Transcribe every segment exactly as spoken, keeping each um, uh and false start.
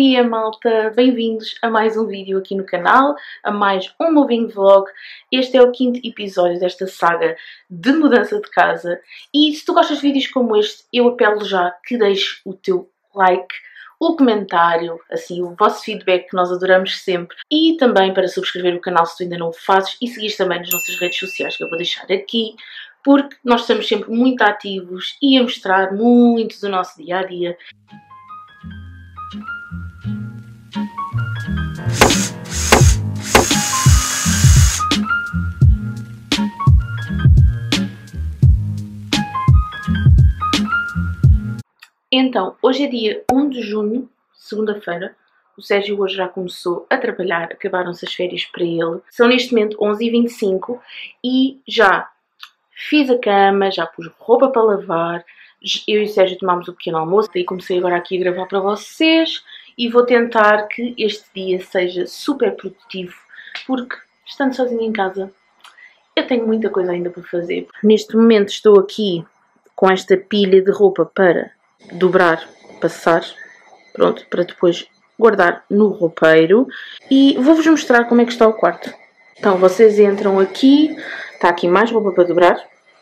dia, malta! Bem-vindos a mais um vídeo aqui no canal, a mais um moving vlog. Este é o quinto episódio desta saga de mudança de casa. E se tu gostas de vídeos como este, eu apelo já que deixes o teu like, o comentário, assim, o vosso feedback que nós adoramos sempre. E também para subscrever o canal se tu ainda não o fazes e seguires também nas nossas redes sociais que eu vou deixar aqui. Porque nós estamos sempre muito ativos e a mostrar muito do nosso dia-a-dia. Então, hoje é dia um de junho, segunda-feira. O Sérgio hoje já começou a trabalhar, acabaram-se as férias para ele. São neste momento onze e vinte e cinco e já fiz a cama, já pus roupa para lavar. Eu e o Sérgio tomámos o pequeno almoço, daí comecei agora aqui a gravar para vocês. E vou tentar que este dia seja super produtivo, porque estando sozinha em casa, eu tenho muita coisa ainda para fazer. Neste momento estou aqui com esta pilha de roupa para dobrar, passar, pronto, para depois guardar no roupeiro. E vou-vos mostrar como é que está o quarto. Então, vocês entram aqui, está aqui mais roupa para dobrar.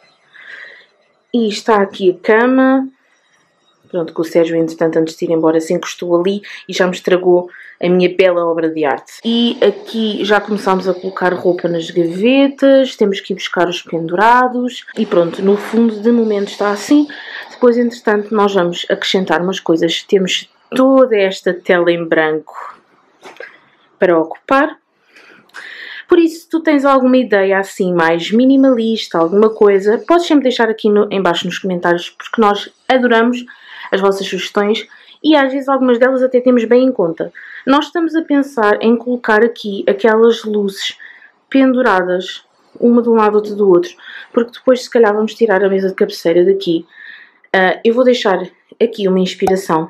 E está aqui a cama. Pronto, que o Sérgio, entretanto, antes de ir embora, se encostou ali e já me estragou a minha bela obra de arte. E aqui já começámos a colocar roupa nas gavetas, temos que ir buscar os pendurados. E pronto, no fundo, de momento está assim. Depois, entretanto, nós vamos acrescentar umas coisas. Temos toda esta tela em branco para ocupar. Por isso, se tu tens alguma ideia assim mais minimalista, alguma coisa, podes sempre deixar aqui no, em baixo nos comentários, porque nós adoramos as vossas sugestões e às vezes algumas delas até temos bem em conta. Nós estamos a pensar em colocar aqui aquelas luzes penduradas, uma de um lado, outra do outro, porque depois se calhar vamos tirar a mesa de cabeceira daqui. Uh, eu vou deixar aqui uma inspiração.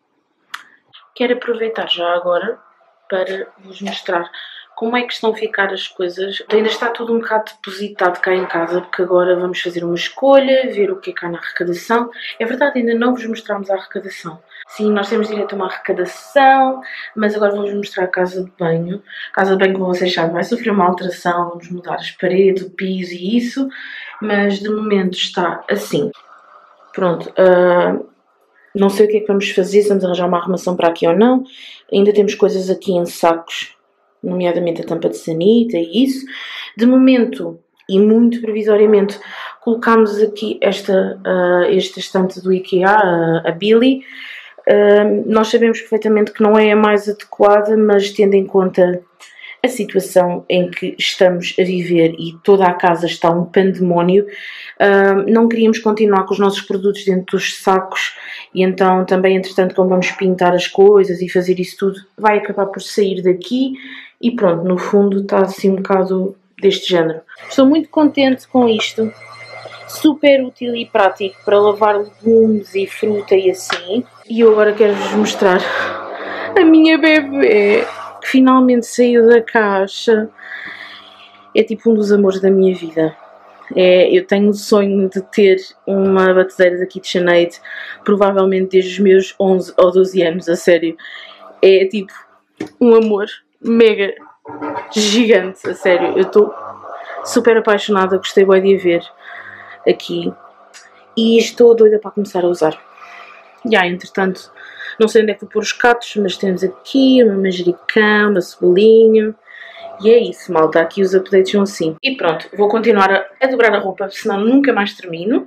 Quero aproveitar já agora para vos mostrar como é que estão a ficar as coisas. Ainda está tudo um bocado depositado cá em casa, porque agora vamos fazer uma escolha, ver o que é que há na arrecadação. É verdade, ainda não vos mostramos a arrecadação. Sim, nós temos direito a uma arrecadação, mas agora vou-vos mostrar a casa de banho. A casa de banho, como vocês sabem, vai sofrer uma alteração, vamos mudar as paredes, o piso e isso, mas de momento está assim. Pronto, uh, não sei o que é que vamos fazer, se vamos arranjar uma arrumação para aqui ou não. Ainda temos coisas aqui em sacos, nomeadamente a tampa de sanita e isso. De momento, e muito provisoriamente, colocámos aqui esta, uh, esta estante do IKEA, a, a Billy. Uh, nós sabemos perfeitamente que não é a mais adequada, mas tendo em conta a situação em que estamos a viver e toda a casa está um pandemónio, uh, não queríamos continuar com os nossos produtos dentro dos sacos e então também, entretanto, como vamos pintar as coisas e fazer isso tudo, vai acabar por sair daqui e pronto, no fundo está assim um bocado deste género. Estou muito contente com isto, super útil e prático para lavar legumes e fruta e assim. E eu agora quero-vos mostrar a minha bebê, que finalmente saiu da caixa. É tipo um dos amores da minha vida. É, eu tenho o sonho de ter uma batedeira da KitchenAid, provavelmente desde os meus onze ou doze anos, a sério. É tipo um amor mega gigante, a sério. Eu estou super apaixonada, gostei bem de a ver aqui. E estou doida para começar a usar. E ah, entretanto, não sei onde é que vou pôr os catos, mas temos aqui uma manjericão, uma cebolinha. E é isso, malta. Aqui os updates são assim. E pronto, vou continuar a, a dobrar a roupa, senão nunca mais termino.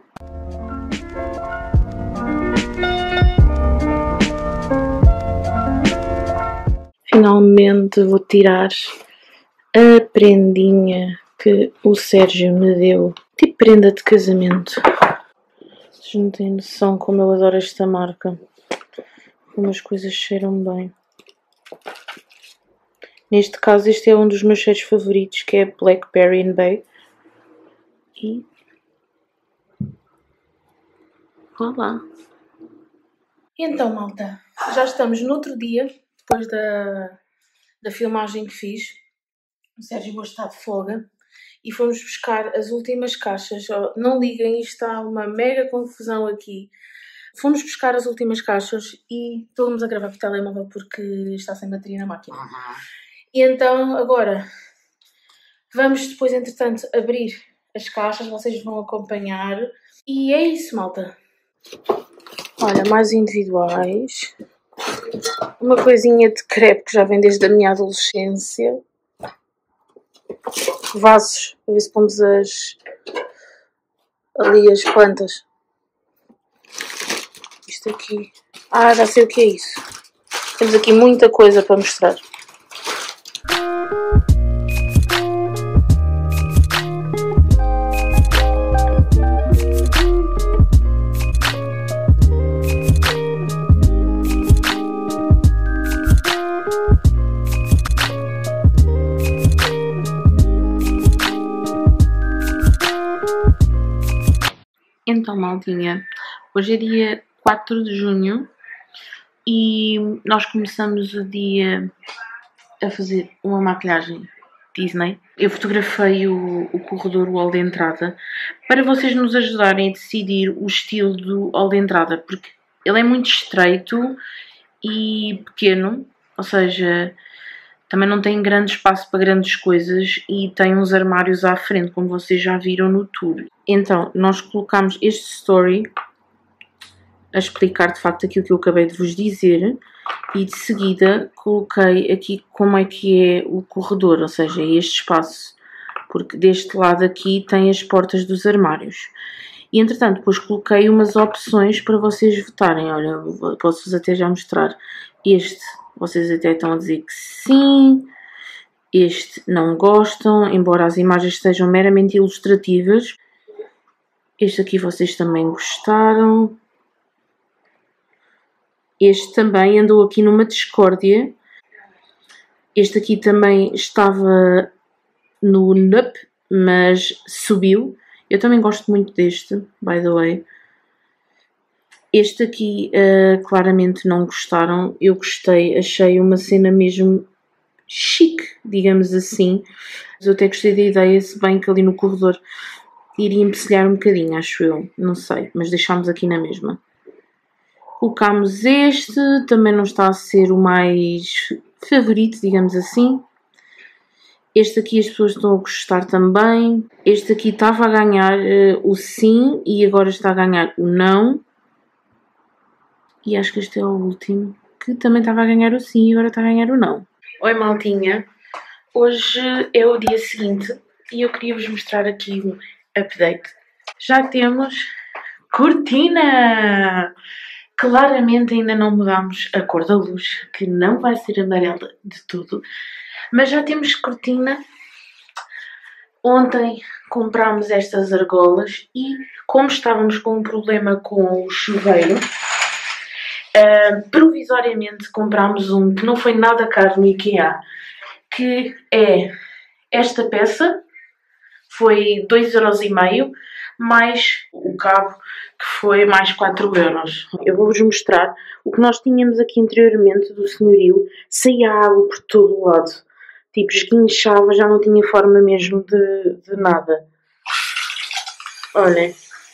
Finalmente vou tirar a prendinha que o Sérgio me deu. Tipo prenda de casamento. Vocês não têm noção como eu adoro esta marca. Como as coisas cheiram bem. Neste caso, este é um dos meus cheiros favoritos, que é Blackberry and Bay. E... olá! Então, malta, já estamos no outro dia, depois da, da filmagem que fiz. O Sérgio hoje está de folga. E fomos buscar as últimas caixas. Não liguem, está uma mega confusão aqui. Fomos buscar as últimas caixas e estamos a gravar por telemóvel porque está sem bateria na máquina. Uhum. E então, agora, vamos depois, entretanto, abrir as caixas, vocês vão acompanhar. E é isso, malta. Olha, mais individuais. Uma coisinha de crepe que já vem desde a minha adolescência. Vasos, para ver se pomos as, ali as plantas. Isto aqui. Ah, já sei o que é isso. Temos aqui muita coisa para mostrar. Então, maldinha, hoje é dia quatro de junho e nós começamos o dia a fazer uma maquilhagem Disney. Eu fotografei o, o corredor, o hall de entrada, para vocês nos ajudarem a decidir o estilo do hall de entrada, porque ele é muito estreito e pequeno, ou seja, também não tem grande espaço para grandes coisas e tem uns armários à frente, como vocês já viram no tour. Então, nós colocamos este story a explicar de facto aquilo que eu acabei de vos dizer e de seguida coloquei aqui como é que é o corredor, ou seja, este espaço, porque deste lado aqui tem as portas dos armários. E entretanto, depois coloquei umas opções para vocês votarem. Olha, posso-vos até já mostrar este. Vocês até estão a dizer que sim, este não gostam, embora as imagens sejam meramente ilustrativas. Este aqui vocês também gostaram. Este também andou aqui numa discórdia. Este aqui também estava no Nup, mas subiu. Eu também gosto muito deste, by the way. Este aqui, uh, claramente não gostaram. Eu gostei, achei uma cena mesmo chique, digamos assim. Mas eu até gostei da ideia, se bem que ali no corredor iria empecilhar um bocadinho, acho eu. Não sei, mas deixámos aqui na mesma. Colocámos este, também não está a ser o mais favorito, digamos assim. Este aqui as pessoas estão a gostar também. Este aqui estava a ganhar uh, o sim e agora está a ganhar o não. E acho que este é o último, que também estava a ganhar o sim e agora está a ganhar o não. Oi, maltinha. Hoje é o dia seguinte e eu queria vos mostrar aqui um update. Já temos cortina! Claramente ainda não mudámos a cor da luz, que não vai ser amarela de tudo. Mas já temos cortina. Ontem comprámos estas argolas e, como estávamos com um problema com o chuveiro, Uh, provisoriamente comprámos um que não foi nada caro no IKEA, que é esta peça, foi dois euros e meio, mais o cabo, que foi mais quatro euros. Eu vou-vos mostrar o que nós tínhamos aqui anteriormente do senhorio, saía água por todo o lado, tipo esguinchava, já não tinha forma mesmo de, de nada. Olhem,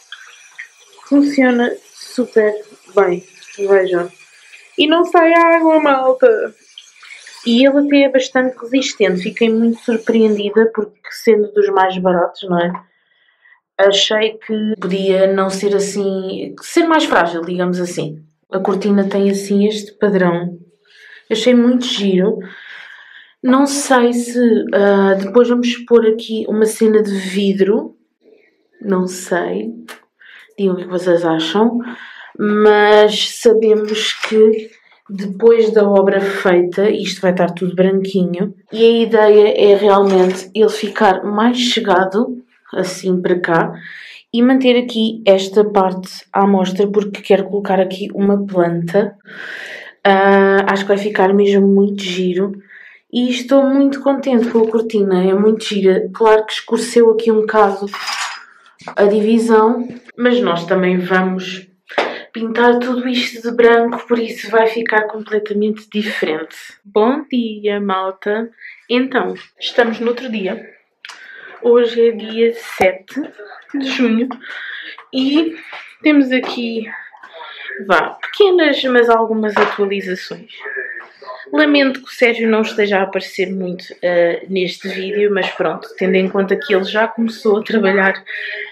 funciona super bem. Vejam. E não sai água, malta. E ele até é bastante resistente. Fiquei muito surpreendida porque, sendo dos mais baratos, não é? Achei que podia não ser assim... ser mais frágil, digamos assim. A cortina tem assim este padrão. Achei muito giro. Não sei se... Uh, depois vamos pôr aqui uma cena de vidro. Não sei. Digam o que vocês acham. Mas sabemos que depois da obra feita isto vai estar tudo branquinho e a ideia é realmente ele ficar mais chegado assim para cá e manter aqui esta parte à mostra porque quero colocar aqui uma planta. Uh, acho que vai ficar mesmo muito giro e estou muito contente com a cortina, é muito gira. Claro que escureceu aqui um bocado a divisão, mas nós também vamos pintar tudo isto de branco, por isso vai ficar completamente diferente. Bom dia, malta! Então, estamos no outro dia. Hoje é dia sete de junho e temos aqui Vá, pequenas, mas algumas atualizações. Lamento que o Sérgio não esteja a aparecer muito uh, neste vídeo, mas pronto, tendo em conta que ele já começou a trabalhar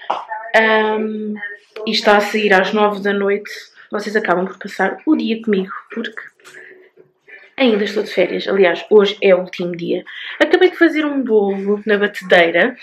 um, e está a sair às nove da noite, vocês acabam por passar o dia comigo, porque ainda estou de férias. Aliás, hoje é o último dia. Acabei de fazer um bolo na batedeira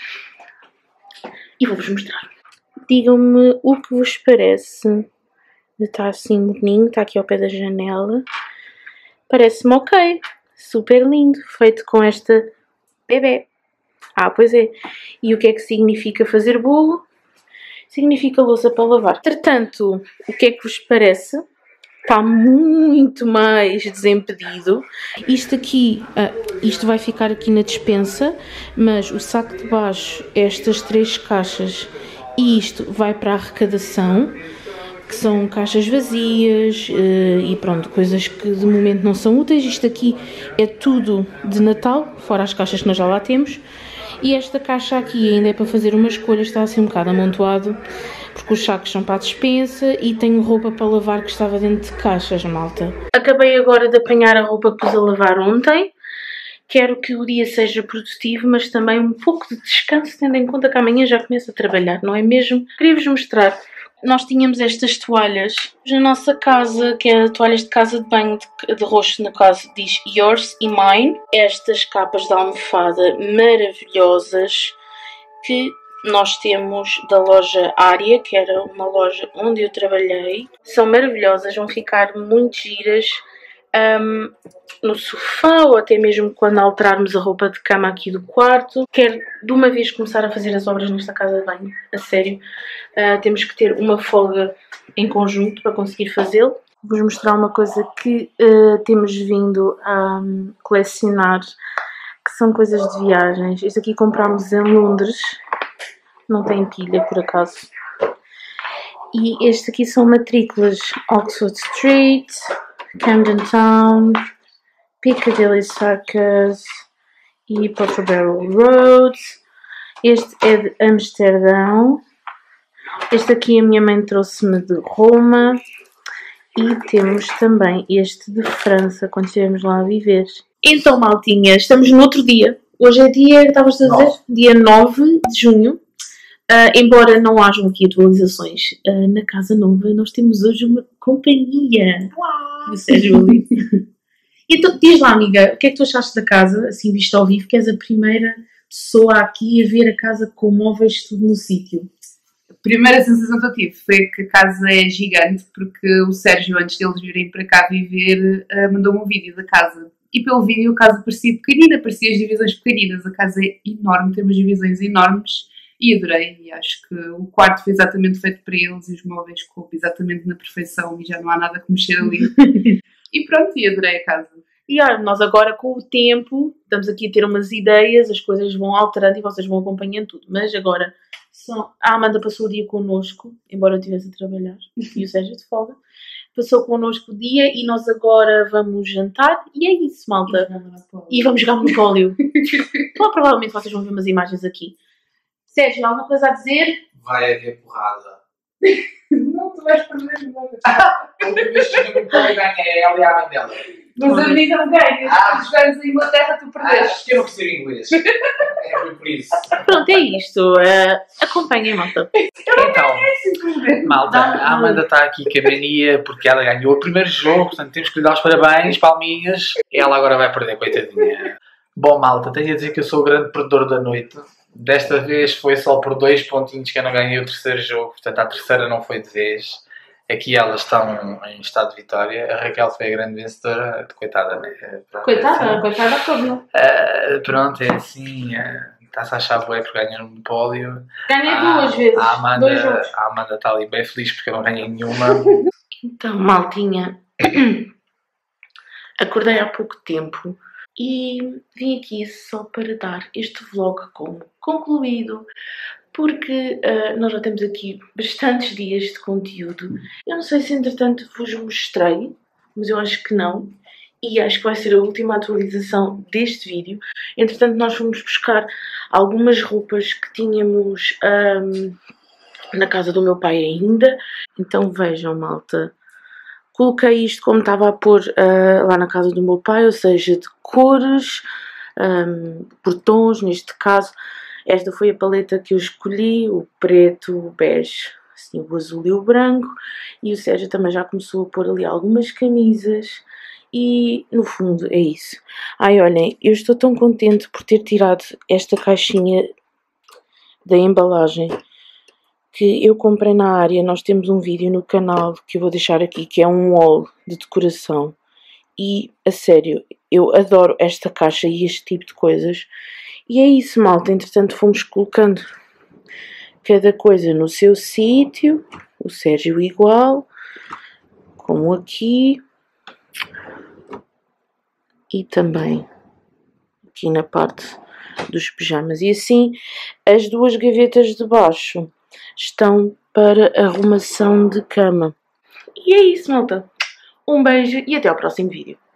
e vou-vos mostrar. Digam-me o que vos parece. Está assim bonito, está aqui ao pé da janela. Parece-me ok, super lindo, feito com esta bebê. Ah, pois é. E o que é que significa fazer bolo? Significa louça para lavar. Entretanto, o que é que vos parece? Está muito mais desimpedido. Isto aqui, ah, isto vai ficar aqui na despensa, mas o saco de baixo, estas três caixas, e isto vai para a arrecadação, que são caixas vazias uh, e pronto, coisas que de momento não são úteis. Isto aqui é tudo de Natal, fora as caixas que nós já lá temos. E esta caixa aqui ainda é para fazer uma escolha, está assim um bocado amontoado, porque os sacos são para a despensa e tenho roupa para lavar que estava dentro de caixas, malta. Acabei agora de apanhar a roupa que pus a lavar ontem. Quero que o dia seja produtivo, mas também um pouco de descanso, tendo em conta que amanhã já começo a trabalhar, não é mesmo? Queria-vos mostrar. Nós tínhamos estas toalhas na nossa casa, que é toalhas de casa de banho de, de rosto, no caso diz Yours e Mine. Estas capas de almofada maravilhosas que nós temos da loja Área, que era uma loja onde eu trabalhei. São maravilhosas, vão ficar muito giras um, no sofá ou até mesmo quando alterarmos a roupa de cama aqui do quarto. Quero de uma vez começar a fazer as obras nesta casa de banho, a sério. Uh, temos que ter uma folga em conjunto para conseguir fazê-lo. Vou-vos mostrar uma coisa que uh, temos vindo a um, colecionar, que são coisas de viagens. Este aqui comprámos em Londres, não tem pilha por acaso. E este aqui são matrículas Oxford Street, Camden Town, Piccadilly Circus e Portobello Road. Este é de Amsterdão. Este aqui a minha mãe trouxe-me de Roma. E temos também este de França, quando estivemos lá a viver. Então, maltinha, estamos no outro dia. Hoje é dia, estavas a dizer? Nove. Dia nove de junho. Uh, embora não hajam aqui atualizações, uh, na casa nova nós temos hoje uma companhia. Uau! Do Sérgio ali. Então, diz lá, amiga, o que é que tu achaste da casa, assim, vista ao vivo, que és a primeira pessoa aqui a ver a casa com móveis tudo no sítio? A primeira sensação que eu tive foi que a casa é gigante, porque o Sérgio, antes deles virem para cá viver, uh, mandou-me um vídeo da casa. E pelo vídeo a casa parecia pequenina, parecia as divisões pequeninas. A casa é enorme, tem umas divisões enormes. E adorei, e acho que o quarto foi exatamente feito para eles e os móveis coube exatamente na perfeição e já não há nada que mexer ali. E pronto, e adorei a casa. E olha, nós agora com o tempo estamos aqui a ter umas ideias, as coisas vão alterando e vocês vão acompanhando tudo. Mas agora, só... a Amanda passou o dia connosco, embora eu estivesse a trabalhar, e o Sérgio de folga. Passou connosco o dia e nós agora vamos jantar e é isso, malta. E vamos jogar Monopólio. Então, provavelmente vocês vão ver umas imagens aqui. Sérgio, alguma coisa a dizer? Vai haver porrada. Não, tu vais perder o jogo. A última vez que o Paulo ganha é ela e a Mandela. Mas a mim não ganhas. Ah, se jogares em Inglaterra, tu perdeste. Acho que eu não percebo inglês. É por isso. Pronto, é isto. Uh, acompanhem, malta. Então, malta, a Amanda está aqui com a mania porque ela ganhou o primeiro jogo, portanto temos que lhe dar os parabéns, palminhas. Ela agora vai perder, coitadinha. Bom, malta, tenho a dizer que eu sou o grande perdedor da noite. Desta vez foi só por dois pontinhos que eu não ganhei o terceiro jogo, portanto a terceira não foi de vez. Aqui elas estão em estado de vitória. A Raquel foi a grande vencedora, coitada, né? Pronto, coitada, é assim. coitada como? Uh, pronto, é assim, uh, está-se a achar bué por ganhar um monopólio. Ganhei ah, duas vezes, a Amanda, dois jogos. A Amanda está ali bem feliz porque eu não ganhei nenhuma. Então, maltinha, acordei há pouco tempo. E vim aqui só para dar este vlog como concluído, porque uh, nós já temos aqui bastantes dias de conteúdo. Eu não sei se entretanto vos mostrei, mas eu acho que não. E acho que vai ser a última atualização deste vídeo. Entretanto nós fomos buscar algumas roupas que tínhamos um, na casa do meu pai ainda. Então vejam, malta. Coloquei isto como estava a pôr uh, lá na casa do meu pai, ou seja, de cores, um, por tons, neste caso. Esta foi a paleta que eu escolhi, o preto, o bege, assim, o azul e o branco. E o Sérgio também já começou a pôr ali algumas camisas. E, no fundo, é isso. Ai, olhem, eu estou tão contente por ter tirado esta caixinha da embalagem que eu comprei na área. Nós temos um vídeo no canal que eu vou deixar aqui, que é um haul de decoração. E, a sério, eu adoro esta caixa e este tipo de coisas. E é isso, malta. Entretanto, fomos colocando cada coisa no seu sítio. O Sérgio igual, como aqui. E também aqui na parte dos pijamas. E assim, as duas gavetas de baixo estão para arrumação de cama. E é isso, malta. Um beijo e até ao próximo vídeo.